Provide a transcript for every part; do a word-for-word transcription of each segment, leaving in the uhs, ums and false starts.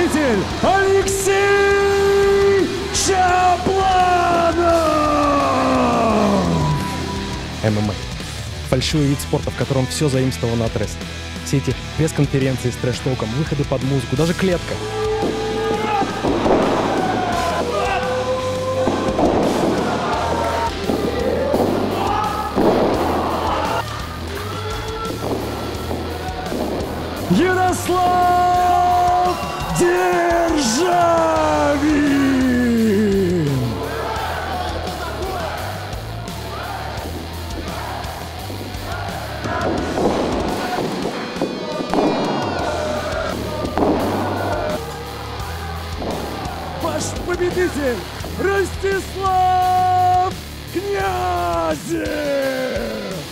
победитель Алексей Чапланов! ММА. Фальшивый вид спорта, в котором все заимствовано от рестлинга. Все эти пресс-конференции с трэш-током, выходы под музыку, даже клетка. Ярослав Державин! Ваш победитель Ростислав Князев!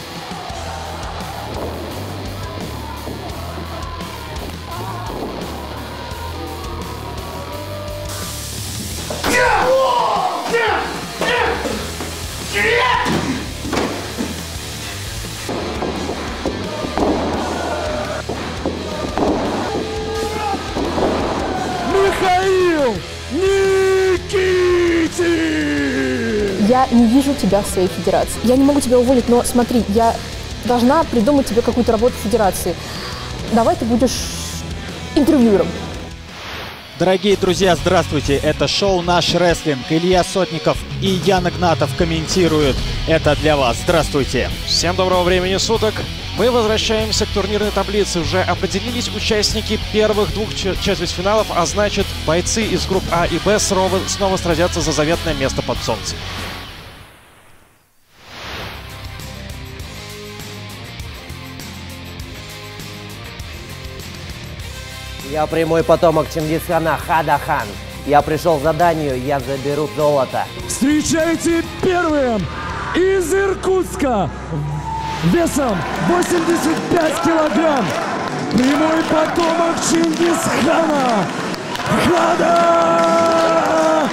Михаил Никитин! Я не вижу тебя в своей федерации. Я не могу тебя уволить, но смотри, я должна придумать тебе какую-то работу в федерации. Давай ты будешь интервьюером. Дорогие друзья, здравствуйте! Это шоу «Наш рестлинг». Илья Сотников и Ян Игнатов комментируют это для вас. Здравствуйте! Всем доброго времени суток! Мы возвращаемся к турнирной таблице. Уже определились участники первых двух четвертьфиналов, а значит, бойцы из групп А и Б снова, снова сразятся за заветное место под солнцем. Я прямой потомок Чингисхана Хадахан. Я пришел к заданию, я заберу золото. Встречайте первым из Иркутска весом восемьдесят пять килограмм. Прямой потомок Чингисхана Хадахан.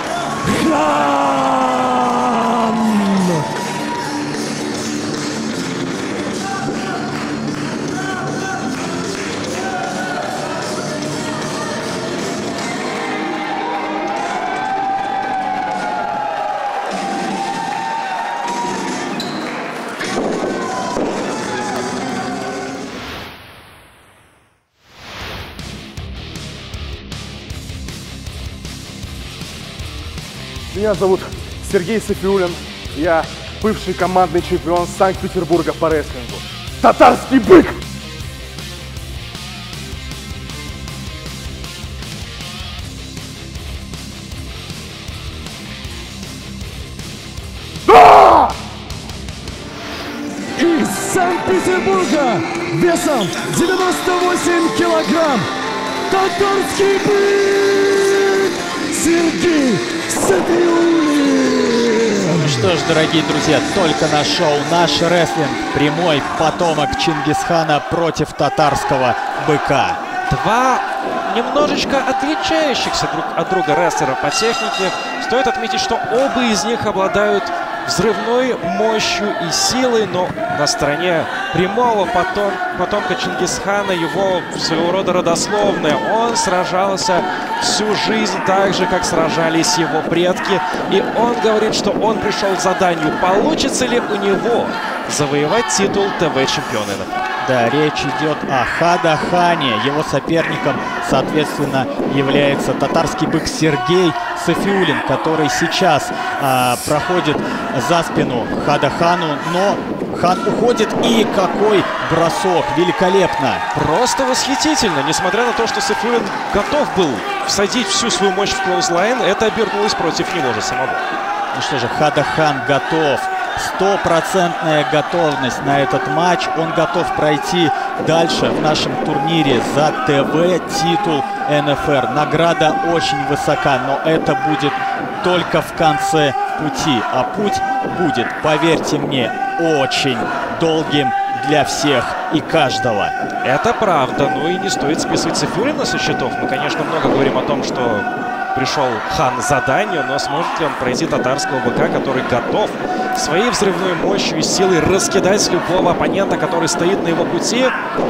Меня зовут Сергей Сафиуллин. Я бывший командный чемпион Санкт-Петербурга по рестлингу. Татарский бык! Да! Из Санкт-Петербурга весом девяносто восемь килограмм. Татарский бык Сергей Сафиуллин! Ну что ж, дорогие друзья, только на шоу «Наш рестлинг». Прямой потомок Чингисхана против татарского быка. Два немножечко отличающихся друг от друга рестлера по технике. Стоит отметить, что оба из них обладают взрывной мощью и силой, но на стороне прямого потом, потомка Чингисхана его своего рода родословная. Он сражался всю жизнь так же, как сражались его предки. И он говорит, что он пришел к заданию, получится ли у него завоевать титул ТВ-чемпиона эн эф эл. Да, речь идет о Хадахане. Его соперником, соответственно, является татарский бык Сергей Сафиуллин, который сейчас а, проходит за спину Хадахану, но Хан уходит, и какой бросок! Великолепно! Просто восхитительно! Несмотря на то, что Сафиуллин готов был всадить всю свою мощь в клоузлайн, это обернулось против него же самого. Ну что же, Хадахан готов. Стопроцентная готовность на этот матч. Он готов пройти дальше в нашем турнире за ТВ-титул эн эф эр. Награда очень высока, но это будет только в конце пути. А путь будет, поверьте мне, очень долгим для всех и каждого. Это правда. Ну и не стоит списывать Сафиуллина со счетов. Мы, конечно, много говорим о том, что пришел хан с заданию, но сможет ли он пройти татарского быка, который готов своей взрывной мощью и силой раскидать любого оппонента, который стоит на его пути?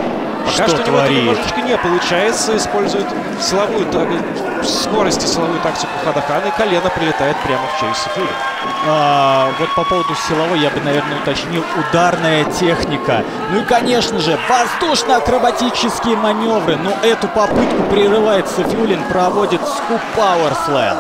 Пока что, что у него это творит. немножечко не получается. Использует силовую, скорость и силовую тактику Хадахана, и колено прилетает прямо в челюсть Сайфуллина. А, вот по поводу силовой я бы, наверное, уточнил: ударная техника. Ну и, конечно же, воздушно-акробатические маневры. Но эту попытку прерывает Сайфуллин, проводит скуп пауэрслэм.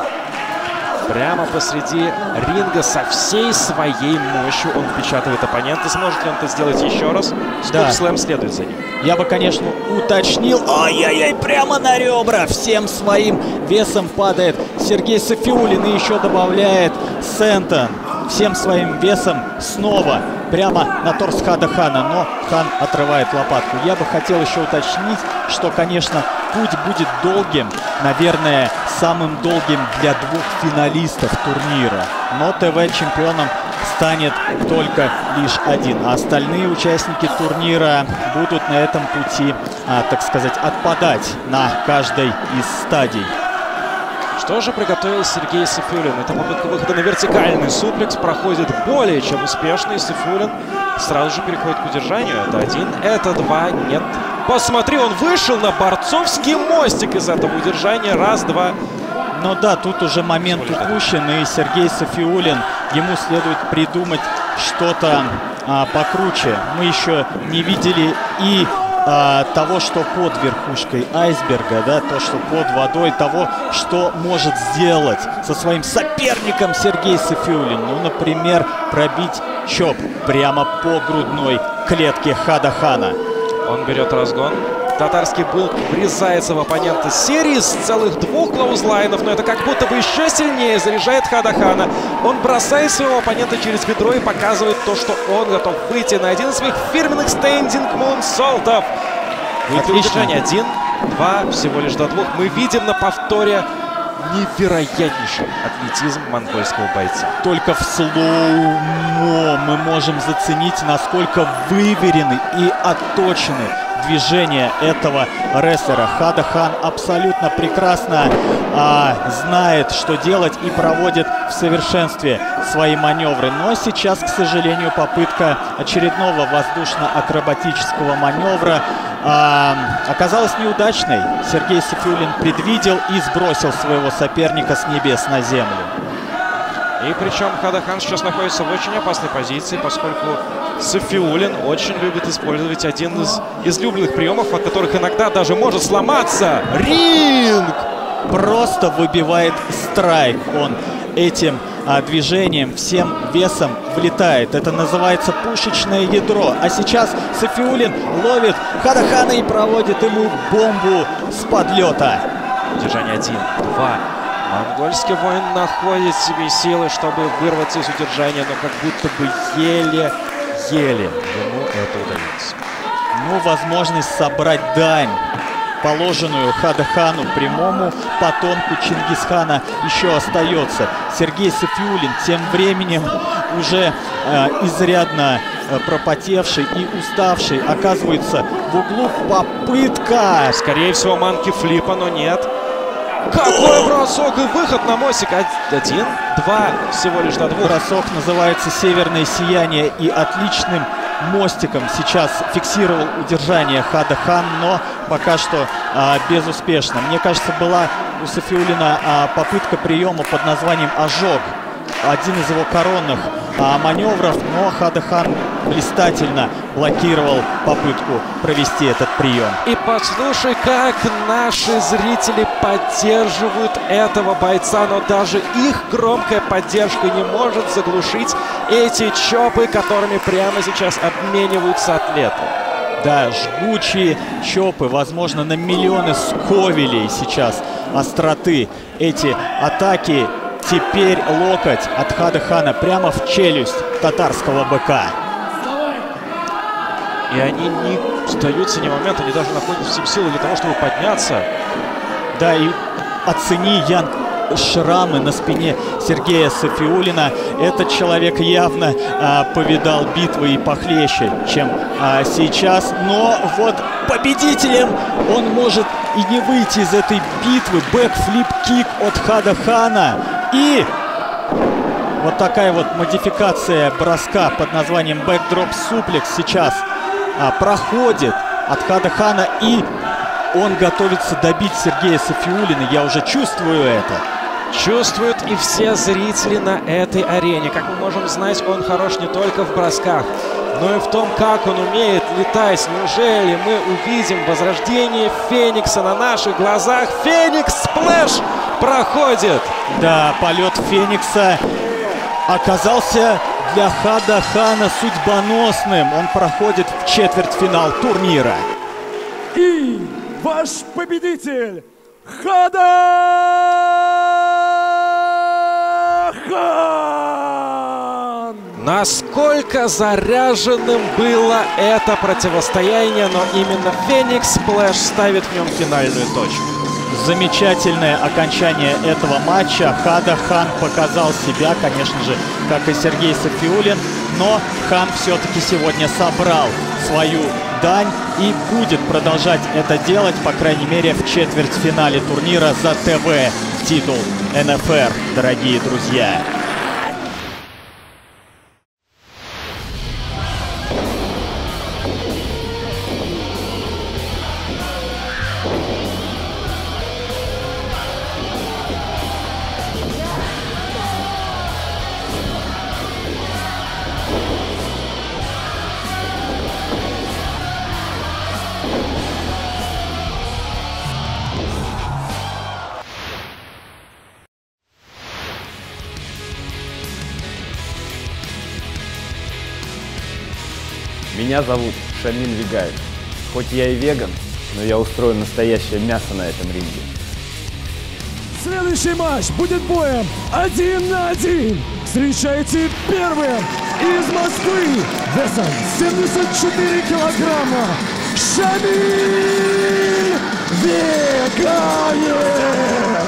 Прямо посреди ринга со всей своей мощью он впечатывает оппонента. Сможет ли он это сделать еще раз? Да. Скуп-слэм следует за ним. Я бы, конечно, уточнил. Ай-яй-яй, прямо на ребра. Всем своим весом падает Сергей Сайфуллин, и еще добавляет Сентон. Всем своим весом снова прямо на торс Хадахана, но Хан отрывает лопатку. Я бы хотел еще уточнить, что, конечно, путь будет долгим, наверное, самым долгим для двух финалистов турнира. Но ТВ-чемпионом станет только лишь один. А остальные участники турнира будут на этом пути, а, так сказать, отпадать на каждой из стадий. Что же приготовил Сергей Сайфуллин? Это попытка выхода на вертикальный суплекс. Проходит более чем успешно. И Сайфуллин сразу же переходит к удержанию. Это один, это два, нет. Посмотри, он вышел на борцовский мостик из этого удержания. Раз, два. Ну да, тут уже момент упущен, и Сергей Сайфуллин, ему следует придумать что-то а, покруче. Мы еще не видели и а, того, что под верхушкой айсберга, да, то, что под водой, того, что может сделать со своим соперником Сергей Сайфуллин. Ну, например, пробить чоп прямо по грудной клетке Хадахана. Он берет разгон. Татарский былк врезается в оппонента серии с целых двух клоузлайнов, но это как будто бы еще сильнее заряжает Хадахана. Он бросает своего оппонента через бедро и показывает то, что он готов выйти на один из своих фирменных стендинг мунсолтов. Удержание один, два, всего лишь до двух. Мы видим на повторе невероятнейший атлетизм монгольского бойца. Только в слоумо мы можем заценить, насколько выверены и отточены движения этого рестлера. Хадахан абсолютно прекрасно а, знает, что делать, и проводит в совершенстве свои маневры. Но сейчас, к сожалению, попытка очередного воздушно-акробатического маневра а, оказалась неудачной. Сергей Сайфуллин предвидел и сбросил своего соперника с небес на землю. И причем Хадахан сейчас находится в очень опасной позиции, поскольку Сайфуллин очень любит использовать один из излюбленных приемов, от которых иногда даже может сломаться ринг. Просто выбивает страйк он этим а, движением, всем весом влетает. Это называется пушечное ядро. А сейчас Сайфуллин ловит Хадахана и проводит ему бомбу с подлета. Удержание один, два. Монгольский воин находит в себе силы, чтобы вырваться из удержания, но как будто бы еле-еле ему это удается. Ну, возможность собрать дань, положенную Хадахану, прямому потомку Чингисхана, еще остается. Сергей Сайфуллин тем временем уже э, изрядно э, пропотевший и уставший оказывается в углу. Попытка! Скорее всего, манки флипа, но нет. Какой бросок и выход на мостик. Один, два, всего лишь до двух. Бросок называется «Северное сияние», и отличным мостиком сейчас фиксировал удержание Хадахан, но пока что а, безуспешно. Мне кажется, была у Сайфуллина а, попытка приема под названием «Ожог». Один из его коронных а, маневров, но Хадахан блистательно блокировал попытку провести этот прием. И послушай, как наши зрители поддерживают этого бойца, но даже их громкая поддержка не может заглушить эти чопы, которыми прямо сейчас обмениваются атлеты. Да, жгучие чопы, возможно, на миллионы сковелей сейчас остроты. Эти атаки. Теперь локоть от Хадахана прямо в челюсть татарского быка. И они не сдаются ни момента, они даже находят в себе силы для того, чтобы подняться. Да, и оцени, Ян, шрамы на спине Сергея Сайфуллина. Этот человек явно а, повидал битвы и похлеще, чем а, сейчас. Но вот победителем он может и не выйти из этой битвы. Бэкфлип-кик от Хадахана. И вот такая вот модификация броска под названием бэкдроп суплекс сейчас а, проходит от Хада Хана. И он готовится добить Сергея Сафиуллина. Я уже чувствую это. Чувствуют и все зрители на этой арене. Как мы можем знать, он хорош не только в бросках, но и в том, как он умеет летать. Неужели мы увидим возрождение Феникса на наших глазах? Феникс сплэш проходит. Да, полет Феникса оказался для Хада Хана судьбоносным. Он проходит в четвертьфинал турнира. И ваш победитель Хада Хан! Насколько заряженным было это противостояние, но именно Феникс Сплэш ставит в нем финальную точку. Замечательное окончание этого матча. Хада Хан показал себя, конечно же, как и Сергей Сафиуллин, но Хан все-таки сегодня собрал свою дань и будет продолжать это делать, по крайней мере, в четвертьфинале турнира за ТВ титул эн эф эр, дорогие друзья. Меня зовут Шамиль Вегаев. Хоть я и веган, но я устрою настоящее мясо на этом ринге. Следующий матч будет боем один на один. Встречайте первым из Москвы весом семьдесят четыре килограмма Шамиль Вегаев.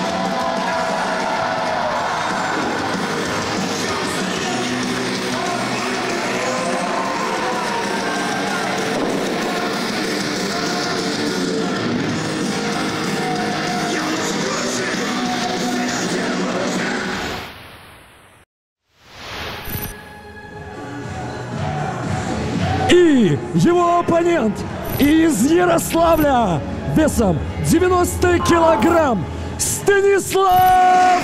И его оппонент из Ярославля весом девяносто килограмм Станислав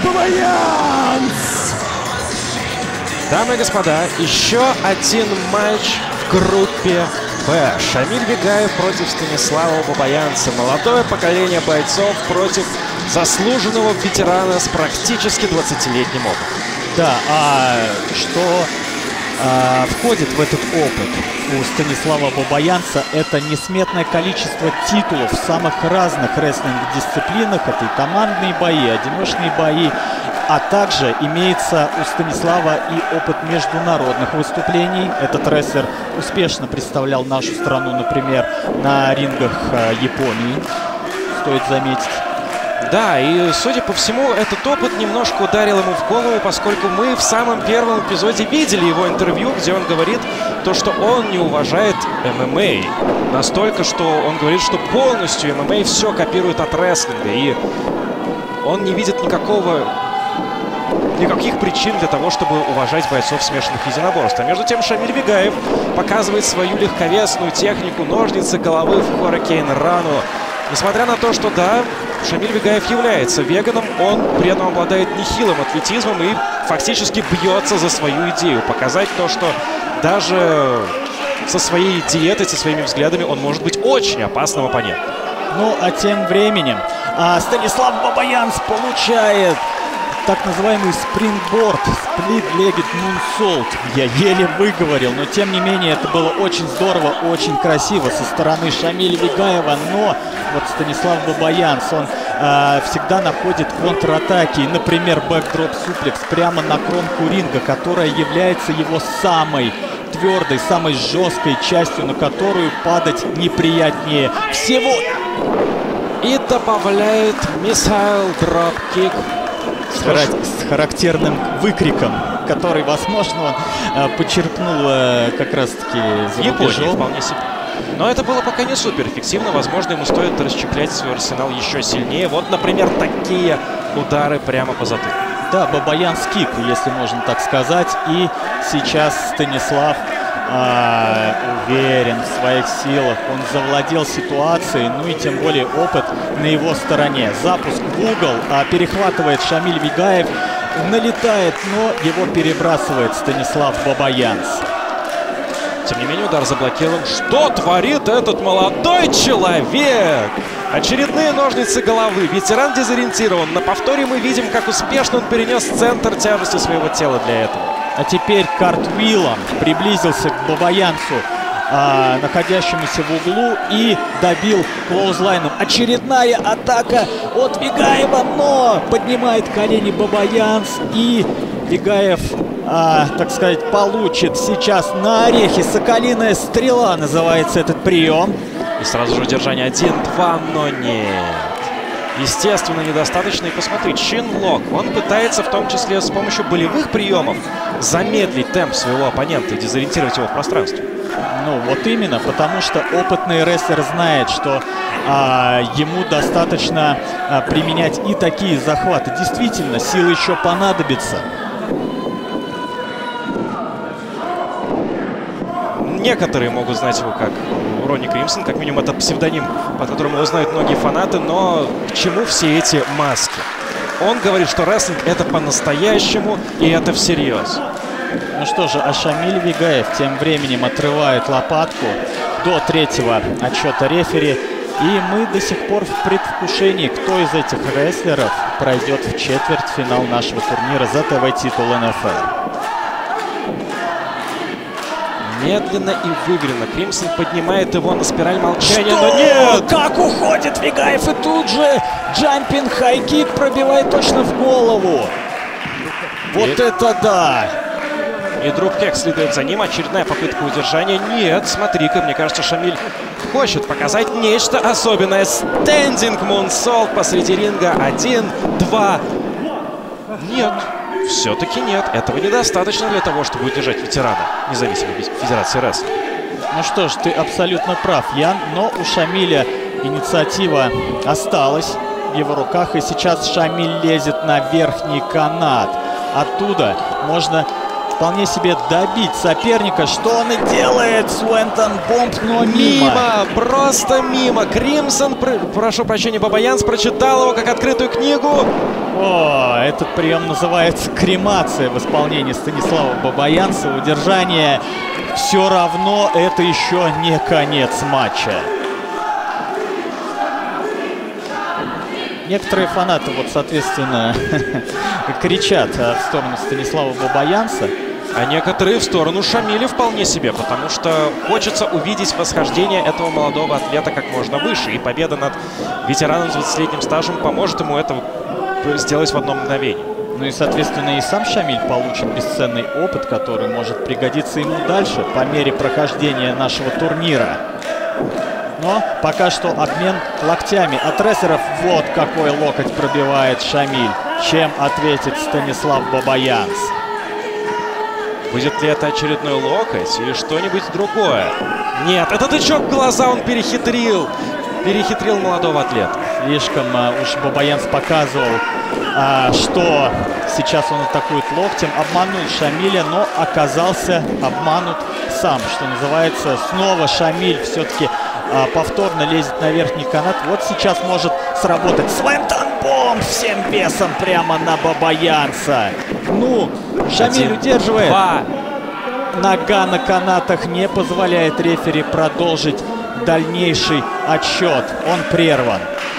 Бабаянц. Дамы и господа, еще один матч в группе Б. Шамиль Вегаев против Станислава Бабаянца. Молодое поколение бойцов против заслуженного ветерана с практически двадцатилетним опытом. Да, а что а, входит в этот опыт у Станислава Бабаянца? Это несметное количество титулов в самых разных рестлинг-дисциплинах. Это и командные бои, одиночные бои. А также имеется у Станислава и опыт международных выступлений. Этот рестлер успешно представлял нашу страну, например, на рингах Японии, стоит заметить. Да, и, судя по всему, этот опыт немножко ударил ему в голову, поскольку мы в самом первом эпизоде видели его интервью, где он говорит то, что он не уважает эм эм а. Настолько, что он говорит, что полностью эм эм а все копирует от рестлинга. И он не видит никакого... никаких причин для того, чтобы уважать бойцов смешанных единоборств. А между тем Шамиль Вегаев показывает свою легковесную технику ножницы головы в Hurricane Run. Несмотря на то, что, да, Шамиль Вегаев является веганом, он при этом обладает нехилым атлетизмом и фактически бьется за свою идею. Показать то, что даже со своей диетой, со своими взглядами он может быть очень опасным оппонентом. Ну, а тем временем а, Станислав Бабаянц получает так называемый спрингборд, сплит-леггед мунсолт. Я еле выговорил, но тем не менее это было очень здорово, очень красиво со стороны Шамиля Вегаева. Но вот Станислав Бабаянц, он э, всегда находит контратаки. Например, бэкдроп-суплекс прямо на кромку ринга, которая является его самой твердой, самой жесткой частью, на которую падать неприятнее всего. И добавляет миссайл дроп-кик. С, хара с характерным выкриком, который, возможно, он э, подчеркнул э, как раз-таки за рубежом. Вполне себе. Но это было пока не супер эффективно. Возможно, ему стоит расчехлять свой арсенал еще сильнее. Вот, например, такие удары прямо по затылку. Да, Бабаянц кик, если можно так сказать. И сейчас Станислав а, уверен в своих силах. Он завладел ситуацией, ну и тем более опыт на его стороне. Запуск в угол, а, перехватывает Шамиль Вигаев, налетает, но его перебрасывает Станислав Бабаянц. Тем не менее, удар заблокирован. Что творит этот молодой человек? Очередные ножницы головы. Ветеран дезориентирован. На повторе мы видим, как успешно он перенес центр тяжести своего тела для этого. А теперь картвиллом приблизился к Бабаянцу, а, находящемуся в углу, и добил клоузлайном. Очередная атака от Вигаева, но поднимает колени Бабаянц, и Вигаев, а, так сказать, получит сейчас на орехи. Соколиная стрела называется этот прием. И сразу же удержание один-два, но нет. Естественно, недостаточно. И посмотри, Чин-лок. Он пытается в том числе с помощью болевых приемов замедлить темп своего оппонента и дезориентировать его в пространстве. Ну, вот именно, потому что опытный рестлер знает, что а, ему достаточно а, применять и такие захваты. Действительно, силы еще понадобится. Некоторые могут знать его как Ронни Кримсон, как минимум это псевдоним, под которым его знают многие фанаты, но к чему все эти маски? Он говорит, что рестлинг это по-настоящему, и это всерьез. Ну что же, а Шамиль Вигаев тем временем отрывает лопатку до третьего отчета рефери. И мы до сих пор в предвкушении, кто из этих рестлеров пройдет в четвертьфинал нашего турнира за ТВ-титул эн эф эл. Медленно и выверенно Кримсон поднимает его на спираль молчания, Что? но нет! Как уходит Вигаев, и тут же джампинг хайкик пробивает точно в голову. Вот и... это да! И дропкик следует за ним. Очередная попытка удержания. Нет, смотри-ка, мне кажется, Шамиль хочет показать нечто особенное. Стендинг мунсолт посреди ринга. Один, два. Нет. Все-таки нет. Этого недостаточно для того, чтобы удержать ветерана независимой федерации рестлинга. Ну что ж, ты абсолютно прав, Ян. Но у Шамиля инициатива осталась в его руках. И сейчас Шамиль лезет на верхний канат. Оттуда можно вполне себе добить соперника. Что он и делает. Суэнтон бомб, но мимо. Мимо, просто мимо. Кримсон, пр прошу прощения, Бабаянц прочитал его как открытую книгу. О, этот прием называется кремация в исполнении Станислава Бабаянца. Удержание. Все равно это еще не конец матча. Некоторые фанаты, вот, соответственно, кричат в сторону Станислава Бабаянца. А некоторые в сторону Шамиля вполне себе, потому что хочется увидеть восхождение этого молодого атлета как можно выше. И победа над ветераном с двадцатилетним стажем поможет ему это сделать в одно мгновение. Ну и, соответственно, и сам Шамиль получит бесценный опыт, который может пригодиться ему дальше по мере прохождения нашего турнира. Но пока что обмен локтями от рестлеров. Вот какой локоть пробивает Шамиль. Чем ответит Станислав Бабаянц? Будет ли это очередной локоть или что-нибудь другое? Нет, это тычок в глаза он перехитрил. Перехитрил молодого атлета. Слишком а, уж Бабаянц показывал, а, что сейчас он атакует локтем. Обманул Шамиля, но оказался обманут сам. Что называется, снова Шамиль все-таки а, повторно лезет на верхний канат. Вот сейчас может сработать Свентон бомб всем весом прямо на Бабаянца. Ну, Шамиль Один, удерживает. Два. Нога на канатах не позволяет рефери продолжить дальнейший отсчет. Он прерван.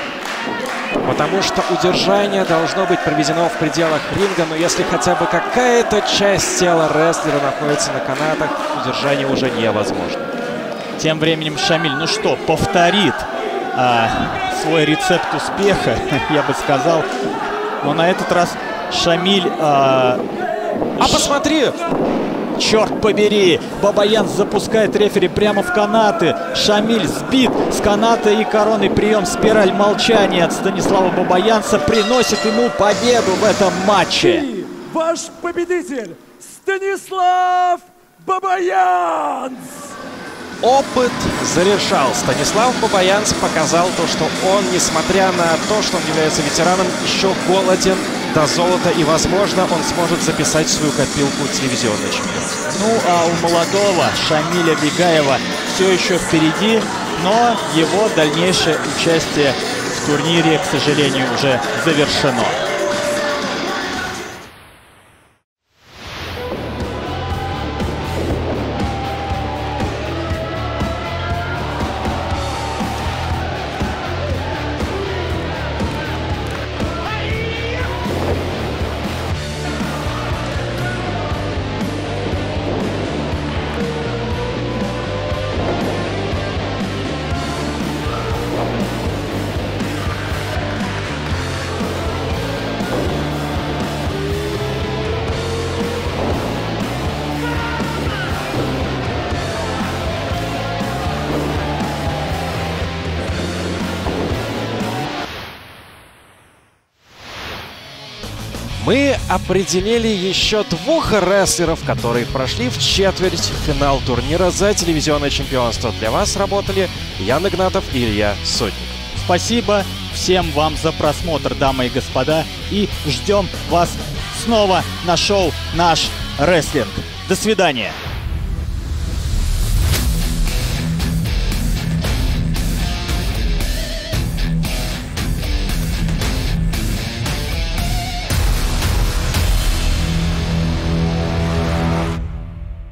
Потому что удержание должно быть проведено в пределах ринга, но если хотя бы какая-то часть тела рестлера находится на канатах, удержание уже невозможно. Тем временем Шамиль, ну что, повторит а, свой рецепт успеха, я бы сказал. Но на этот раз Шамиль... А, а посмотри! Черт побери! Бабаянц запускает рефери прямо в канаты. Шамиль сбит с каната, и коронный прием спираль молчания от Станислава Бабаянца приносит ему победу в этом матче. И ваш победитель Станислав Бабаянц! Опыт зарешал. Станислав Бабаянц показал то, что он, несмотря на то, что он является ветераном, еще голоден до золота, и, возможно, он сможет записать в свою копилку телевизионный чемпионат. Ну, а у молодого Шамиля Вегаева все еще впереди, но его дальнейшее участие в турнире, к сожалению, уже завершено. Мы определили еще двух рестлеров, которые прошли в четвертьфинал турнира за телевизионное чемпионство. Для вас работали Ян Игнатов и Илья Сотник. Спасибо всем вам за просмотр, дамы и господа. И ждем вас снова на шоу «Наш рестлинг». До свидания.